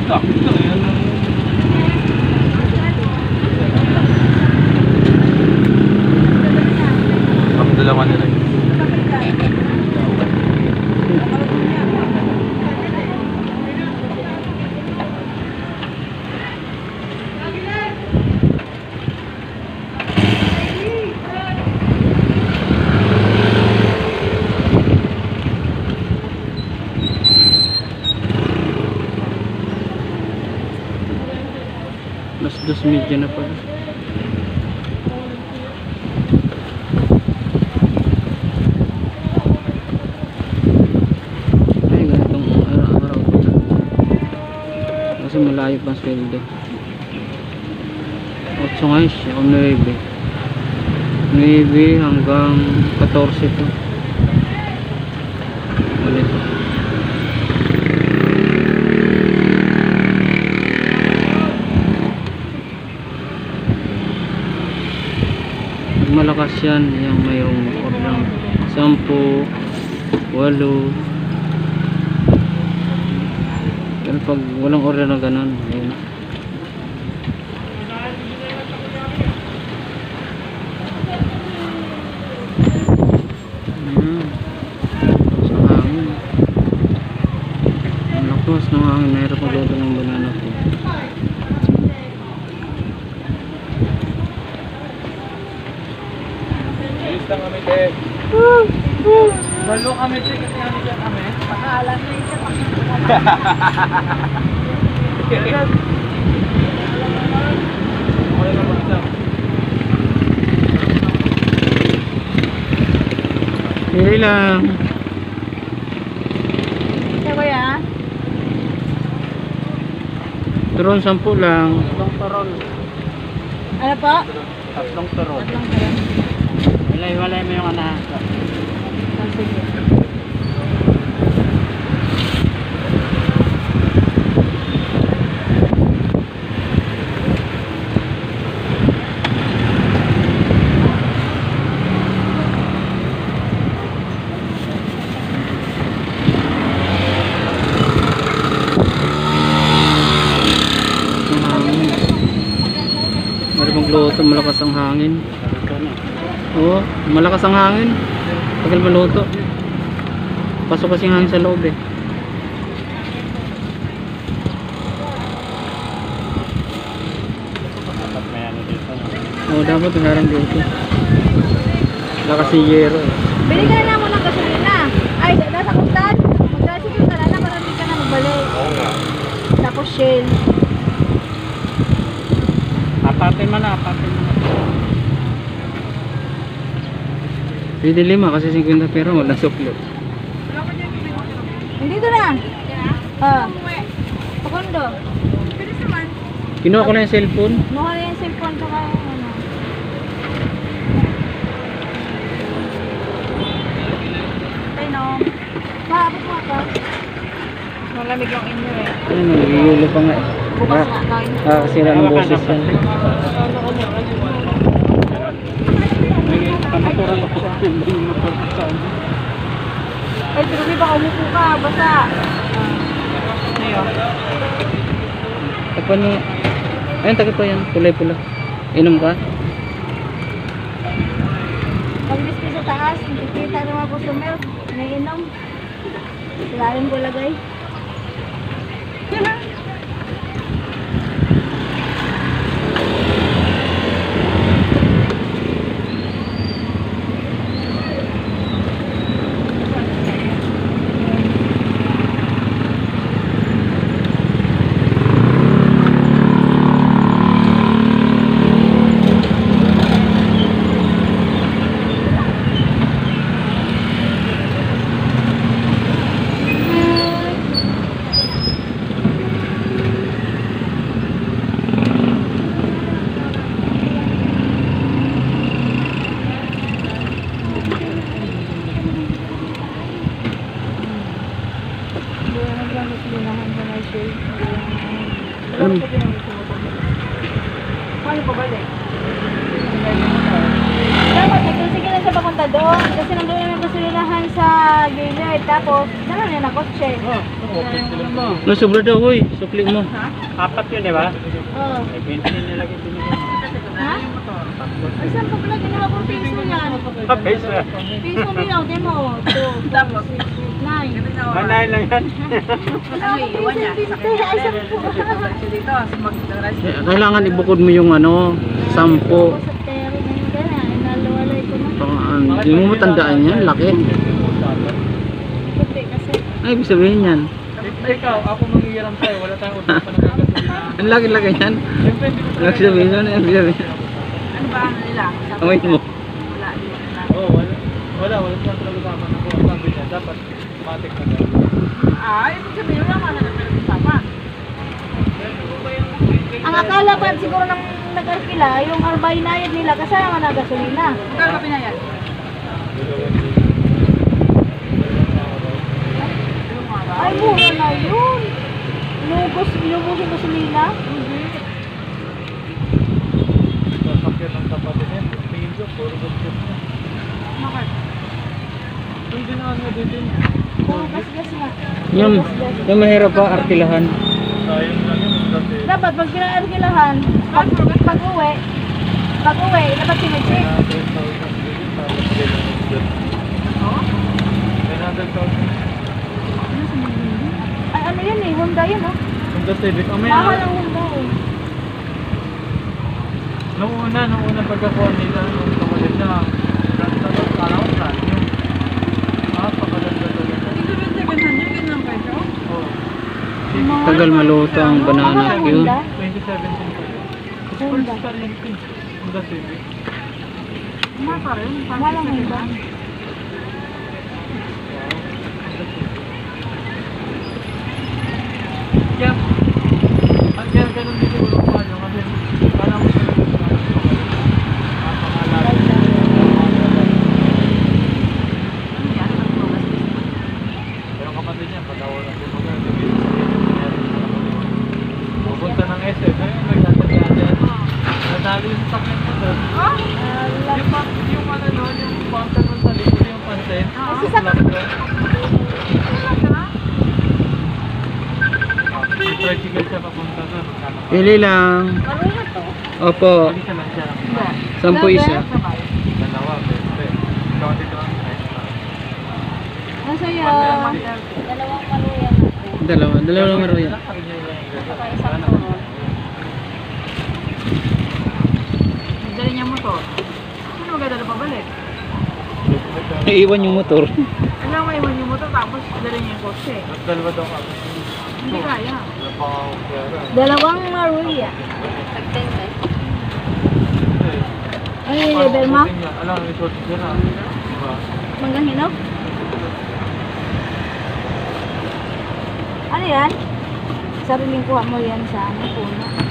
Sakto yan. Ang dalawa nila. Mas 2 na pala. Ay, ganitong araw-araw pala. Kasi malayo pang sweldo. 8 ngayon siya, o 9. 9 hanggang 14 to. Ulit. Malakas yan, yung mayroong order 10, 8. Pero pag walang order na ganun, ayun. Sa hangin. Ang lakas ng hangin, mahirap magluto ng banana ko. Lang kami din. Balo kami din kasi kami dyan kami. Pakaalam na yun siya. Hindi lang. Ito ba ya? Turon 10 lang. Tatlong turon. Ano po? Tatlong turon. Tatlong turon. Walay mo yung anak. Sige. Meron magluto, malakas ang hangin. Oo, malakas ang hangin. Tagal maluto. Pasok kasi ang hangin sa loob eh. Dapat may ano dito. Oo, dapat harang dito. Lakas si Yero eh. Bili ka na lang mo ng gasolina. Ay, nasa kuntan. Magkasigil ka na lang para hindi ka na magbalik. Oo nga. Tapos Shell. Apatin mo na, apatin mo na. Pwede 5 kasi 50 pero wala suklot. Nandito na. Pakondo. Kinuha ko na yung cellphone. Nuha na yung cellphone sa kaya ano. Ay no. Maabot mo ka. Malamig yung inyo eh. Ano, nagigulo pa nga eh. Bukas nga tayo. Kasira ng boses yan. Kamaturan ako sa akin. Hindi mo pagkasaan. Ay, Truby, baka umupo ka. Basta. Ngayon. Tapan mo. Ayun, tagay pa yan. Kulay pula. Inom ka? Pag-bis ko sa taas, nakikita ng mga customer. Naiinom. Ilalim ko lagay. Paano pa balik? Dapat nagtusigil lang siya papunta doon. Kasi nandun namin gasolinahan sa gilid. Tapos, dala niya na kotse. No, sobra daw, hoy. Supli mo. Apat yun, di ba? Oo. Ay, 20 nilagay binigay. Ha? Ay, saan pa pala ginawa kong piso yan? Base na. Piso nilaw, di mo. 2, 4, 6, 8, 9. Manay lang yan. Wala akong piso yung 50. Ay, saan po? Kailangan ibukod mo yung ano, 10. Ako sa tero na yung gana. Inaluwalay ko na. Hindi mo matandaan yan, laki. Puti kasi. Ay, ibig sabihin yan. Ikaw, ako manghihiram sa'yo. Wala tayong usapan ng gasolina. Ang laki-laki yan. Siyempre, hindi ko Ibig sabihin yan, ibig sabihin. Ano ba ano nila? Amoy mo. Wala. Oo, wala siya talaga usapan ako. Ang sabi niya, dapat matik na gano'n. Ibig sabihin wala ka na nagpapag-usapan. Ang akala pa siguro ng nag-arkila, yung arbay nayad nila kasama na gasolina. Kaya ka pinayad? Ay, mura na yun. Inubos yung gasolina. Sasakyan ng tapat din. Tingin ko, puro gasgas na. Bakit? Yung dinaan nga din. Puro gas-gas na. Yung mahirap pa, arkilahan. Sayang lang yun. Kasi, Dapat pag pinarkilahan, pag-uwi, dapat symmetric. 900,000 din. Tapos kailan ng gas. Oo? 900,000. Ay, ano yun eh, Honda yun oh. Honda Civic. Oh, may Mahal ang Honda eh. Nung una pagkakuha nila, nung kamalit na, parang saan yung napakaganda talaga. Oo. Tagal maluto ang banana cue. 2017 pa yun. Honda. First car yun. Honda Civic. Mahal ang Honda. Kaya, ang kaya ganun dito ko mahal yung kasi parang mo sila gusto na napakalala. Pero kapatid niya, patawa na po magagabi. Pupunta ng SM, nagtatagyan dyan. Natali yung sakyan mo doon. Yung ano nun, yung fountain mo sa likod, yung pansin. Tricycle siya papunta doon. Pili lang. Marunong to. Opo. Isa lang siya. 10 isa. Dalawa, beste. Ikaw dito ang extra. Masaya. Dalawang maluyan ako. Dalawa lang meron yan. Saka isang turon. Dali niya motor. Ano magdadala pabalik? Iiwan yung motor. Alam mo, iwan yung motor tapos dali niya yung kotse. At dalawa daw kami. Hindi kaya. Wala pa ako pera. Dalawang maruya. Ano yung level mo? Alam, may shortage yun ah. Diba? Manggang hinog? Ano yan? Sariling kuha mo yan sa ano, puno.